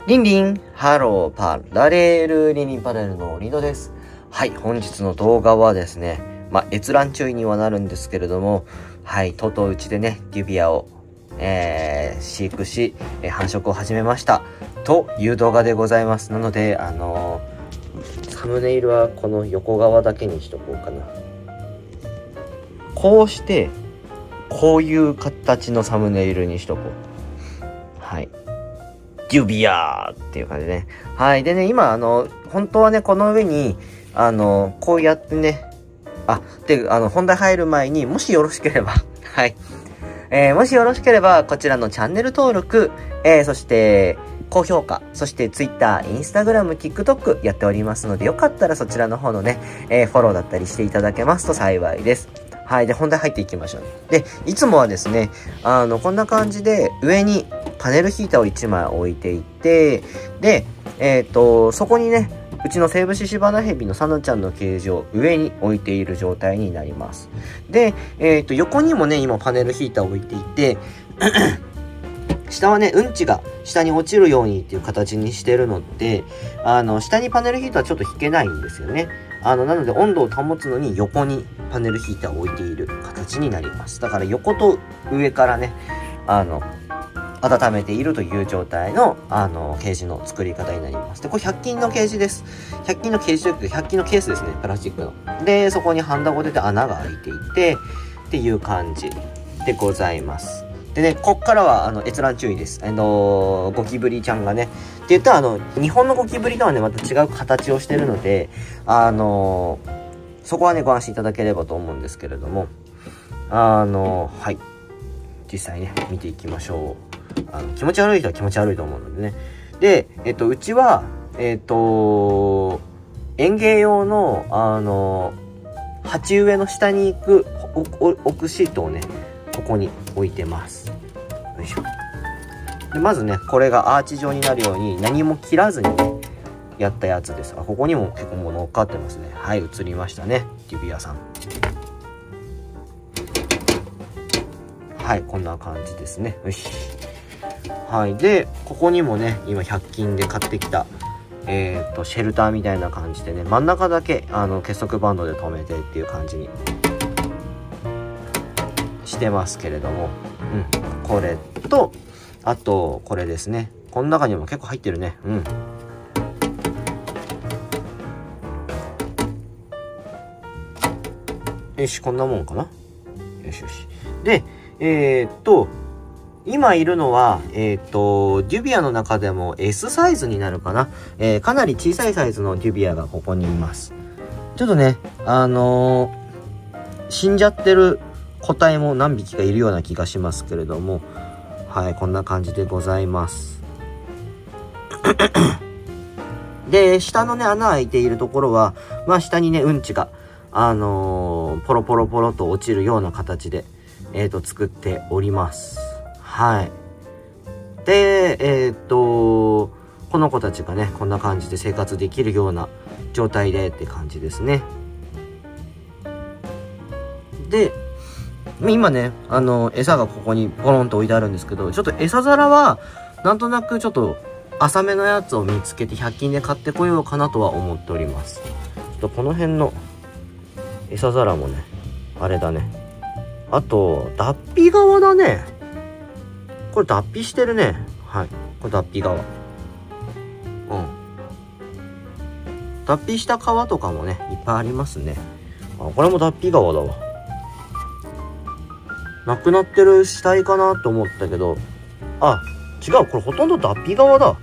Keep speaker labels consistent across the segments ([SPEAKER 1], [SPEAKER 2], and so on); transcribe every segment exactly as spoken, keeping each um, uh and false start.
[SPEAKER 1] リンリン、ハローパラレール、リンリンパラレルのリードです。はい、本日の動画はですね、まあ、閲覧注意にはなるんですけれども、はい、とうとううちでね、デュビアを、えー、飼育し、えー、繁殖を始めました。という動画でございます。なので、あのー、サムネイルはこの横側だけにしとこうかな。こうして、こういう形のサムネイルにしとこう。はい。デュビアーっていう感じでね。はい。でね、今、あの、本当はね、この上に、あの、こうやってね、あ、で、あの、本題入る前に、もしよろしければ、はい。えー、もしよろしければ、こちらのチャンネル登録、えー、そして、高評価、そして Twitter、Instagram、TikTok やっておりますので、よかったらそちらの方のね、えー、フォローだったりしていただけますと幸いです。はい。で、本題入っていきましょう。で、いつもはですね、あの、こんな感じで、上にパネルヒーターをいちまい置いていて、で、えっと、そこにね、うちのセイブシシバナヘビのサナちゃんのケージを上に置いている状態になります。で、えっと、横にもね、今パネルヒーターを置いていて、下はね、うんちが下に落ちるようにっていう形にしてるので、あの、下にパネルヒーターはちょっと引けないんですよね。あの、なので温度を保つのに横にパネルヒーターを置いている形になります。だから横と上からね、あの、温めているという状態の、あの、ケージの作り方になります。で、これひゃく均のケージです。ひゃく均のケージというか、ひゃく均のケースですね。プラスチックの。で、そこにハンダゴテで穴が開いていて、っていう感じでございます。でね、こっからは、あの、閲覧注意です。あのー、ゴキブリちゃんがね。って言ったら、あの、日本のゴキブリとはね、また違う形をしてるので、あのー、そこはね、ご安心いただければと思うんですけれども、あのー、はい。実際ね、見ていきましょう。あの、気持ち悪い人は気持ち悪いと思うのでね。で、えっと、うちは、えっと、園芸用の、あのー、鉢植えの下に行く、置くシートをね、ここに置いてます。よいしょ。でまずね、これがアーチ状になるように何も切らずにね、やったやつです。あ、ここにも結構もう乗っかってますね。はい、映りましたね。デュビアさん。はい、こんな感じですね。よし。はい。で、ここにもね、今ひゃく均で買ってきた、えっと、シェルターみたいな感じでね、真ん中だけ、あの、結束バンドで留めてっていう感じにしてますけれども、うん。これと、あと、これですね。この中にも結構入ってるね。うん。よし、こんなもんかな。よしよし。で、えー、っと、今いるのは、えー、っと、デュビアの中でも エス サイズになるかな。えー、かなり小さいサイズのデュビアがここにいます。ちょっとね、あのー、死んじゃってる個体も何匹かいるような気がしますけれども、はい、こんな感じでございます。で、下のね、穴開いているところは、まあ下にね、うんちが、あのー、ポロポロポロと落ちるような形で、えっと、作っております。はい。で、えっと、この子たちがね、こんな感じで生活できるような状態でって感じですね。で、今ね、あの、餌がここにポロンと置いてあるんですけど、ちょっと餌皿は、なんとなくちょっと浅めのやつを見つけてひゃく均で買ってこようかなとは思っております。ちょっとこの辺の餌皿もね、あれだね。あと、脱皮側だね。これ脱皮してるね。はい。これ脱皮側。うん。脱皮した皮とかもね、いっぱいありますね。あ、これも脱皮側だわ。なくなってる死体かなと思ったけど、あ、違う。これほとんど脱皮側だ。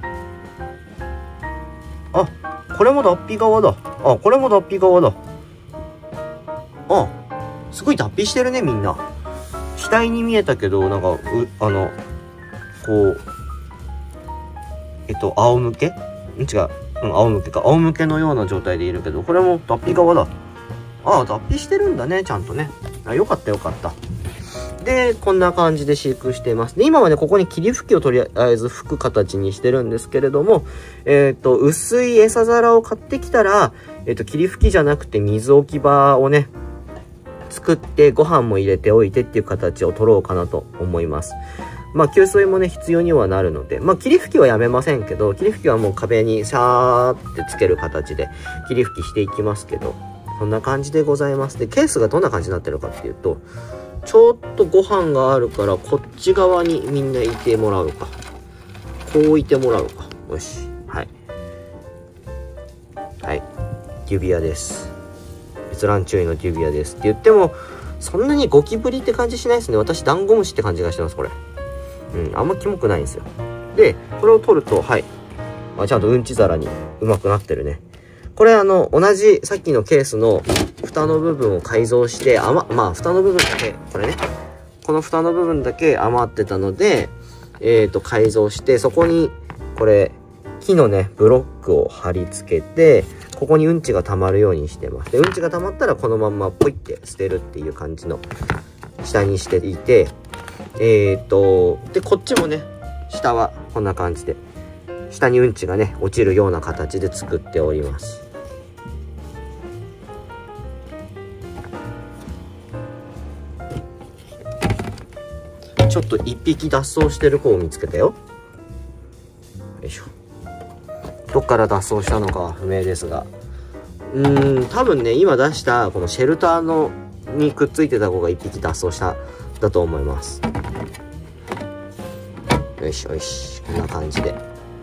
[SPEAKER 1] あ、これも脱皮側だ。あ、これも脱皮側だ。あ、すごい脱皮してるね、みんな。死体に見えたけど、なんか、う、あの、こう、えっと、仰向けん違う。うん、仰向けか。仰向けのような状態でいるけど、これも脱皮側だ。ああ、脱皮してるんだね、ちゃんとね。あ、よかったよかった。で、こんな感じで飼育しています。で、今はね、ここに霧吹きをとりあえず吹く形にしてるんですけれども、えっと、薄い餌皿を買ってきたら、えっと、霧吹きじゃなくて水置き場をね、作ってご飯も入れておいてっていう形を取ろうかなと思います。 まあ給水もね必要にはなるので、まあ霧吹きはやめませんけど、霧吹きはもう壁にシャーってつける形で霧吹きしていきますけど、そんな感じでございます。でケースがどんな感じになってるかっていうと、ちょっとご飯があるからこっち側にみんないてもらうか、こういてもらうか。よし、はいはい、デュビアです。閲覧注意のデュビアですって言ってもそんなにゴキブリって感じしないですね。私ダンゴムシって感じがしてますこれ。うん、あんまキモくないんですよ。でこれを取ると、はい、あ、ちゃんとうんち皿にうまくなってるね。これあの同じさっきのケースの蓋の部分を改造して、あままあ蓋の部分だけ、これね、この蓋の部分だけ余ってたので、えーと改造して、そこにこれ木のねブロックを貼り付けて、ここにうんちが溜まるようにしてます。でうんちが溜まったらこのまんまポイって捨てるっていう感じの下にしていて、えーとでこっちもね、下はこんな感じで下にうんちがね落ちるような形で作っております。ちょっと一匹脱走してる子を見つけたよ。よいしょ。どっから脱走したのかは不明ですが、うーん、多分ね今出したこのシェルターのにくっついてた子が一匹脱走しただと思います。よいしょよし、こんな感じで。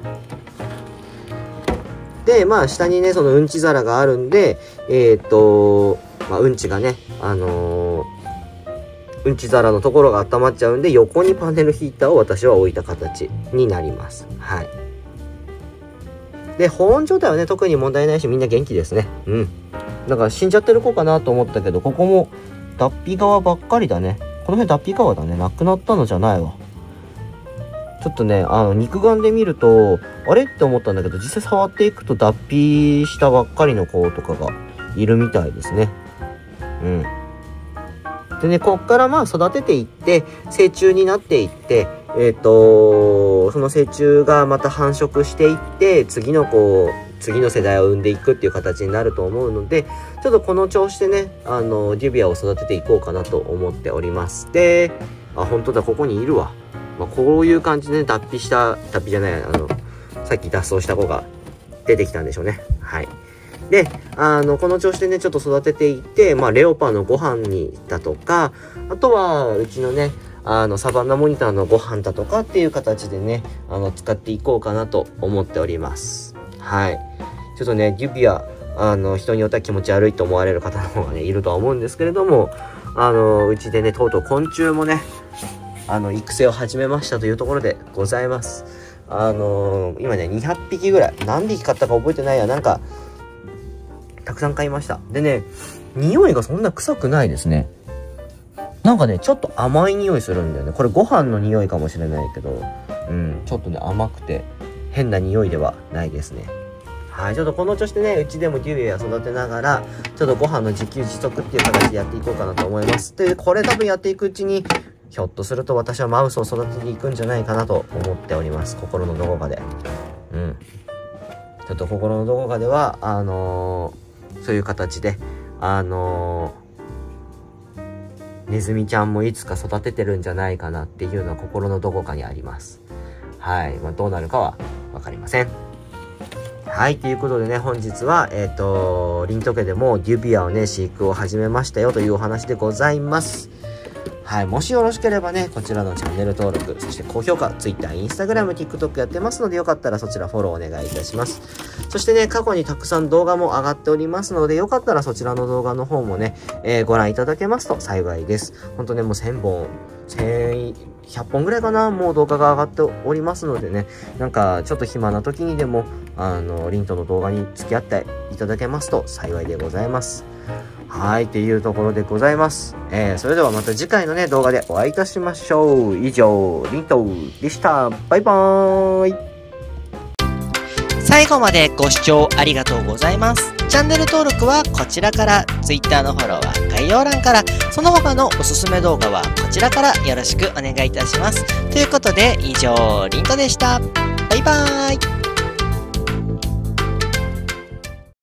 [SPEAKER 1] でまあ下にねそのうんち皿があるんで、えっとまあうんちがねあのーうんち皿のところが温まっちゃうんで、横にパネルヒーターを私は置いた形になります。はい。で保温状態はね特に問題ないし、みんな元気ですね。うん。だから死んじゃってる子かなと思ったけど、ここも脱皮側ばっかりだね。この辺脱皮側だね。なくなったのじゃないわ。ちょっとねあの肉眼で見るとあれって思ったんだけど、実際触っていくと脱皮したばっかりの子とかがいるみたいですね。うん。でね、こっからまあ育てていって成虫になっていって、えっとその成虫がまた繁殖していって次の子次の世代を産んでいくっていう形になると思うので、ちょっとこの調子でねあのデュビアを育てていこうかなと思っております。で、あ、本当だ、ここにいるわ。まあ、こういう感じで、ね、脱皮した脱皮じゃないあのさっき脱走した子が出てきたんでしょうね。はい。で、あの、この調子でね、ちょっと育てていって、まあ、レオパのご飯にだとか、あとは、うちのね、あの、サバンナモニターのご飯だとかっていう形でね、あの、使っていこうかなと思っております。はい。ちょっとね、デュビア、あの、人によっては気持ち悪いと思われる方の方がね、いるとは思うんですけれども、あの、うちでね、とうとう昆虫もね、あの、育成を始めましたというところでございます。あの、今ね、にひゃくぴきぐらい、何匹買ったか覚えてないや、なんか、たくさん買いました。でね、匂いがそんな臭くないですね。なんかね、ちょっと甘い匂いするんだよね。これご飯の匂いかもしれないけど、うん、ちょっとね、甘くて変な匂いではないですね。はい、ちょっとこの調子でね、うちでもデュビア育てながら、ちょっとご飯の自給自足っていう形でやっていこうかなと思います。で、これ多分やっていくうちに、ひょっとすると私はマウスを育てていくんじゃないかなと思っております。心のどこかで。うん。ちょっと心のどこかでは、あのー、そういう形で、あのー、ネズミちゃんもいつか育ててるんじゃないかなっていうのは心のどこかにあります。はい。まあ、どうなるかはわかりません。はい。ということでね、本日は、えっと、リント家でもデュビアをね、飼育を始めましたよというお話でございます。はい。もしよろしければね、こちらのチャンネル登録、そして高評価、Twitter、Instagram、TikTok やってますので、よかったらそちらフォローお願いいたします。そしてね、過去にたくさん動画も上がっておりますので、よかったらそちらの動画の方もね、えー、ご覧いただけますと幸いです。ほんとね、もうせんぼん、せんひゃっぽんぐらいかな、もう動画が上がっておりますのでね、なんかちょっと暇な時にでも、あの、リントの動画に付き合っていただけますと幸いでございます。はい、っていうところでございます。えー、それではまた次回のね、動画でお会いいたしましょう。以上、リントでした。バイバーイ。
[SPEAKER 2] 最後までご視聴ありがとうございます。チャンネル登録はこちらから、Twitter のフォローは概要欄から、その他のおすすめ動画はこちらからよろしくお願いいたします。ということで、以上、リントでした。バイバーイ。